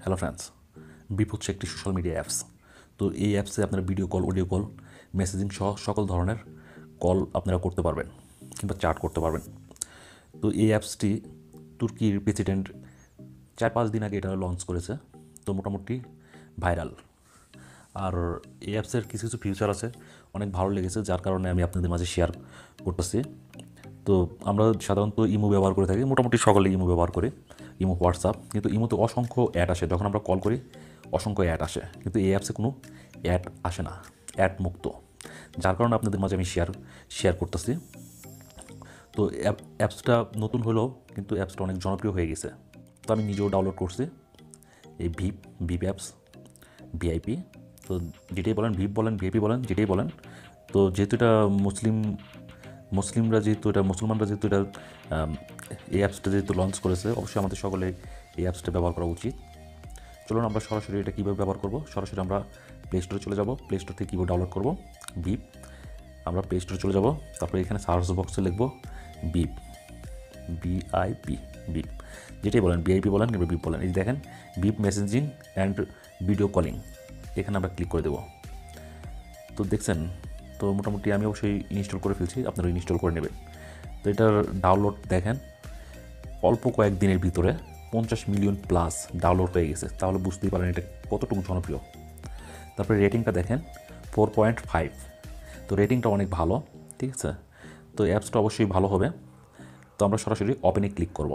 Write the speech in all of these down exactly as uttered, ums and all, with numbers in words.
Hello friends, beep হচ্ছে একটি social media apps. তো এই অ্যাপসে আপনারা video call, audio call, messaging সহ সকল ধরনের কল আপনারা করতে পারবেন কিংবা চ্যাট করতে পারবেন। তো এই অ্যাপসটি তুর্কির প্রেসিডেন্ট চার পাঁচ দিন আগে এটা লঞ্চ করেছে, তো মোটামুটি ভাইরাল। আর এই অ্যাপসের কিছু কিছু ফিচার আছে অনেক ভালো লেগেছে, যার কারণে আমি আপনাদের মাঝে শেয়ার করতেছি। তো আমরা সাধারণত ইমো ব্যবহার করে থাকি, মোটামুটি সকলে ইমো ব্যবহার করে, ইমো, হোয়াটসঅ্যাপ। কিন্তু ইমোতে অসংখ্য অ্যাড আসে, যখন আমরা কল করি অসংখ্য অ্যাড আসে, কিন্তু এই অ্যাপসে কোনো অ্যাড আসে না, অ্যাড মুক্ত। যার কারণে আপনাদের মাঝে আমি শেয়ার শেয়ার করতেছি। তো অ্যাপসটা নতুন হলেও কিন্তু অ্যাপসটা অনেক জনপ্রিয় হয়ে গেছে। তো আমি নিজেও ডাউনলোড করছি এই ভিপ ভিপ অ্যাপস, ভিআইপি। তো যেটাই বলেন, ভিপ বলেন, ভিআইপি বলেন, যেটাই বলেন। তো যেহেতু এটা মুসলিম মুসলিমরা যেহেতু এটা মুসলমানরা যেহেতু এটা এই অ্যাপসটা যেহেতু লঞ্চ করেছে, অবশ্যই আমাদের সকলে এই অ্যাপসটা ব্যবহার করা উচিত। চলুন আমরা সরাসরি এটা কীভাবে ব্যবহার করব। সরাসরি আমরা প্লে স্টোরে চলে যাব, প্লে স্টোর থেকে কীভাবে ডাউনলোড করব বিপ। আমরা প্লে স্টোরে চলে যাব, তারপরে এখানে সার্চ বক্সে লিখব বিপ, বিআইপি, বিপ, যেটাই বলেন, বিআইপি বলেন কিংবা বিপ বলেন। এই দেখেন beep messaging and video calling, এখানে আমরা ক্লিক করে দেবো। তো দেখছেন, তো মোটামুটি আমি অবশ্যই ইনস্টল করে ফেলছি, আপনারা ইনস্টল করে নেবেন। তো এটার ডাউনলোড দেখেন অল্প কয়েকদিনের ভিতরে পঞ্চাশ মিলিয়ন প্লাস ডাউনলোড হয়ে গেছে, তাহলে বুঝতেই পারেন এটা কতটুকু জনপ্রিয়। তারপরে রেটিংটা দেখেন ফোর পয়েন্ট ফাইভ, তো রেটিংটা অনেক ভালো, ঠিক আছে। তো অ্যাপসটা অবশ্যই ভালো হবে। তো আমরা সরাসরি ওপেনে ক্লিক করব।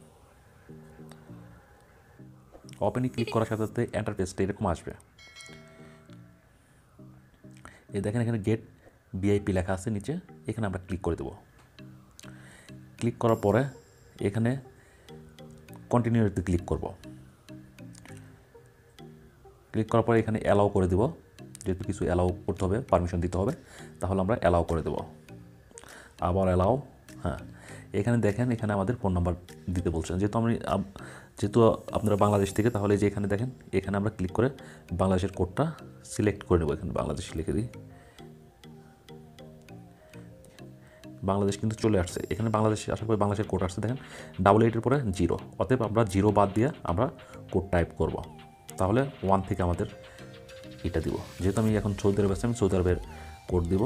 ওপেনে ক্লিক করার সাথে সাথে ইন্টারফেসটা এরকম আসবে। এই দেখেন এখানে গেট ভিআইপি লেখা আছে নিচে, এখানে আমরা ক্লিক করে দেব। ক্লিক করার পরে এখানে কন্টিনিউতে ক্লিক করব। ক্লিক করার পরে এখানে অ্যালাউ করে দেব, যেহেতু কিছু অ্যালাউ করতে হবে, পারমিশন দিতে হবে, তাহলে আমরা অ্যালাউ করে দেব। আবার অ্যালাউ, হ্যাঁ। এখানে দেখেন এখানে আমাদের ফোন নাম্বার দিতে বলছেন, যেহেতু আমি যেহেতু আপনারা বাংলাদেশ থেকে, তাহলে যে এখানে দেখেন এখানে আমরা ক্লিক করে বাংলাদেশের কোডটা সিলেক্ট করে নেব। এখানে বাংলাদেশ লিখে দিই, বাংলাদেশ কিন্তু চলে আসছে। এখানে বাংলাদেশে আসার পরে বাংলাদেশের কোড আসছে, দেখেন ডাবল এইটের পরে জিরো, অতএব আমরা জিরো বাদ দিয়ে আমরা কোড টাইপ করব। তাহলে ওয়ান থেকে আমাদের এটা দিব, যেহেতু আমি এখন সৌদি আরবে আছি, আমি সৌদি আরবের কোড দিব।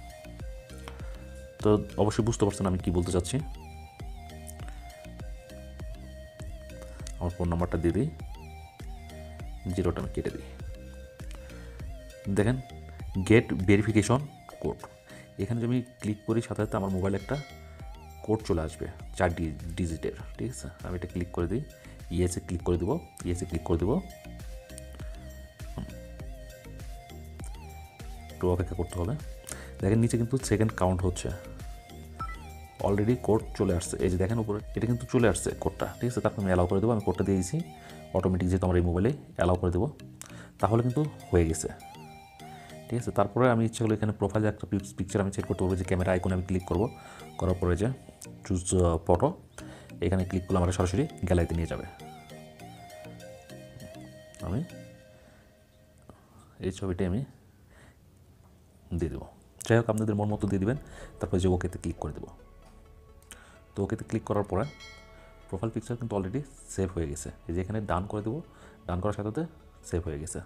তো অবশ্যই বুঝতে পারছেন আমি কি বলতে চাচ্ছি। আমার ফোন নাম্বারটা দিয়ে দিই, জিরোটা আমি কেটে দিই। দেখেন গেট ভেরিফিকেশন কোড, এখানে যদি আমি ক্লিক করি সাথে সাথে আমার মোবাইলে একটা কোড চলে আসবে চার ডিজিটের, ঠিক আছে। আমি এটা ক্লিক করে দিই, ইএসএ ক্লিক করে দেবো, ইএসএ ক্লিক করে দেবো। একটু অপেক্ষা করতে হবে। দেখেন নিচে কিন্তু সেকেন্ড কাউন্ট হচ্ছে, অলরেডি কোড চলে আসছে। এই যে দেখেন উপরে এটা কিন্তু চলে আসছে কোডটা, ঠিক আছে। তারপর আমি অ্যালাউ করে দেবো, আমি কোডটা দিয়ে দিয়েছি অটোমেটিক, যেহেতু আমার এই মোবাইলে অ্যালাউ করে দেবো, তাহলে কিন্তু হয়ে গেছে, ঠিক আছে। তারপরে আমি ইচ্ছা করলে এখানে প্রোফাইলে একটা পিকচার আমি চেক করতে পারবো, যে ক্যামেরা আইকনে আমি ক্লিক করবো, করার পরে যে চুজ ফটো, এখানে ক্লিক করলে আমরা সরাসরি গ্যালারিতে নিয়ে যাবে। আমি এই ছবিটাই আমি দিয়ে দেবো, যাই হোক আপনাদের মন মতো দিয়ে দেবেন। তারপরে যে ওকেতে ক্লিক করে দেবো। তো ওকেতে ক্লিক করার পরে প্রোফাইল পিকচার কিন্তু অলরেডি সেভ হয়ে গেছে। এই যে এখানে ডান করে দেবো, ডান করার সাথে সাথে সেভ হয়ে গেছে।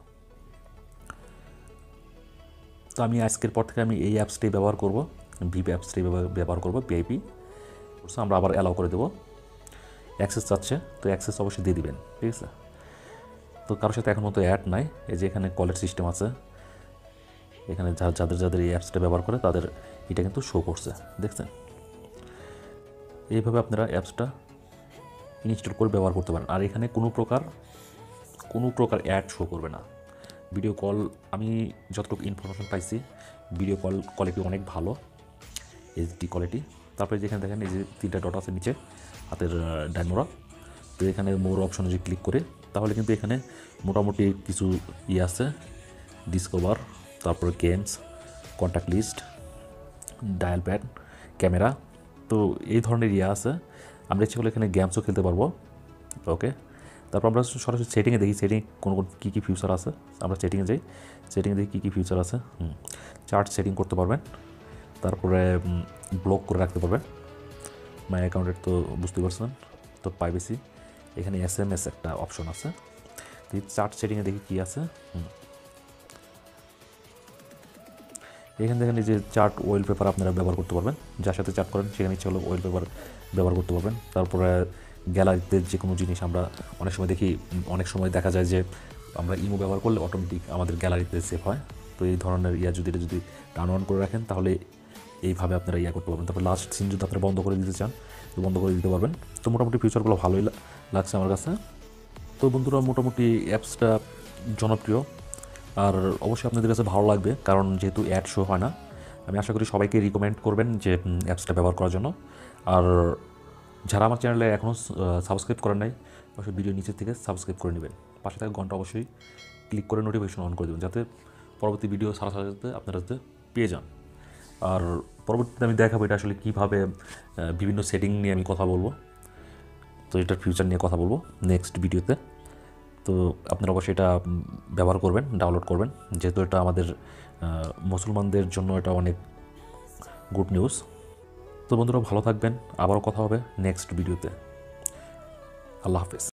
তো আমি আজকের পর থেকে আমি এই অ্যাপসটাই ব্যবহার করব, ভিপ অ্যাপসটাই ব্যবহার করব, ভিআইপি। আমরা আবার অ্যালাউ করে দেবো। অ্যাক্সেস চাচ্ছে, তো অ্যাক্সেস অবশ্যই দিয়ে দিবেন, ঠিক আছে। তো কারোর সাথে এখন মতো অ্যাড নাই। এই যে এখানে কলের সিস্টেম আছে, এখানে যাদের যাদের এই অ্যাপসটা ব্যবহার করে তাদের এটা কিন্তু শো করছে, দেখছেন। এইভাবে আপনারা অ্যাপসটা ইনস্টল করে ব্যবহার করতে পারেন। আর এখানে কোনো প্রকার কোনো প্রকার অ্যাড শো করবে না। ভিডিও কল, আমি যতটুকু ইনফরমেশন পাইছি, ভিডিও কল কোয়ালিটি অনেক ভালো, এইচডি কোয়ালিটি। তারপরে যেখানে দেখেন এই যে তিনটা ডট আছে নিচে হাতের ডাইনোরা, তো এখানে মোর অপশনে যদি ক্লিক করে, তাহলে কিন্তু এখানে মোটামুটি কিছু ইয়ে আছে, ডিসকভার, তারপরে games, contact list, dial pad, camera, তো এই ধরনের ইয়ে আছে। আমরা ইচ্ছে করলে এখানে গেমসও খেলতে পারবো, ওকে। তারপর আমরা সরাসরি সেটিংয়ে দেখি, সেটিং কোন কোন কী কী ফিচার আছে। আমরা সেটিংয়ে যাই, সেটিংয়ে দেখি কী কী ফিচার আছে। হুম চার্ট সেটিং করতে পারবেন, তারপরে ব্লক করে রাখতে পারবেন। মাই অ্যাকাউন্টের তো বুঝতে পারছেন। তো প্রাইভেসি, এখানে এস এম এস একটা অপশন আছে, তো এই চার্ট সেটিংয়ে দেখি কী আছে। এখানে দেখেন এই যে চার্ট ওয়েল পেপার আপনারা ব্যবহার করতে পারবেন, যার সাথে চার্ট করেন সেখানে ইচ্ছে হলো ওয়েল পেপার ব্যবহার করতে পারবেন। তারপরে গ্যালারিতে যে কোনো জিনিস আমরা অনেক সময় দেখি, অনেক সময় দেখা যায় যে আমরা ইমো ব্যবহার করলে অটোমেটিক আমাদের গ্যালারিতে সেভ হয়। তো এই ধরনের ইয়া যদি এটা যদি টার্ন অন করে রাখেন তাহলে এইভাবে আপনারা ইয়া করতে পারবেন। তারপর লাস্ট সিন যদি আপনারা বন্ধ করে দিতে চান তো বন্ধ করে দিতে পারবেন। তো মোটামুটি ফিচারগুলো ভালোই লাগছে আমার কাছে। তো বন্ধুরা মোটামুটি অ্যাপসটা জনপ্রিয়, আর অবশ্যই আপনাদের কাছে ভালো লাগবে, কারণ যেহেতু অ্যাড শো হয় না। আমি আশা করি সবাইকে রিকমেন্ড করবেন যে অ্যাপসটা ব্যবহার করার জন্য। আর যারা আমার চ্যানেলে এখনও সাবস্ক্রাইব করেন নাই অবশ্যই ভিডিও নিচের থেকে সাবস্ক্রাইব করে নেবেন, পাশে থাকা ঘন্টা অবশ্যই ক্লিক করে নোটিফিকেশন অন করে দেবেন, যাতে পরবর্তী ভিডিও সারা সারা যাতে আপনারা যাতে পেয়ে যান। আর পরবর্তীতে আমি দেখাবো এটা আসলে কীভাবে বিভিন্ন সেটিং নিয়ে আমি কথা বলবো, তো এটার ফিউচার নিয়ে কথা বলবো নেক্সট ভিডিওতে। তো আপনারা অবশ্যই এটা ব্যবহার করবেন, ডাউনলোড করবেন, যেহেতু এটা আমাদের মুসলমানদের জন্য এটা অনেক গুড নিউজ। তো বন্ধুরা ভালো থাকবেন, আবারও কথা হবে নেক্সট ভিডিওতে। আল্লাহ হাফেজ।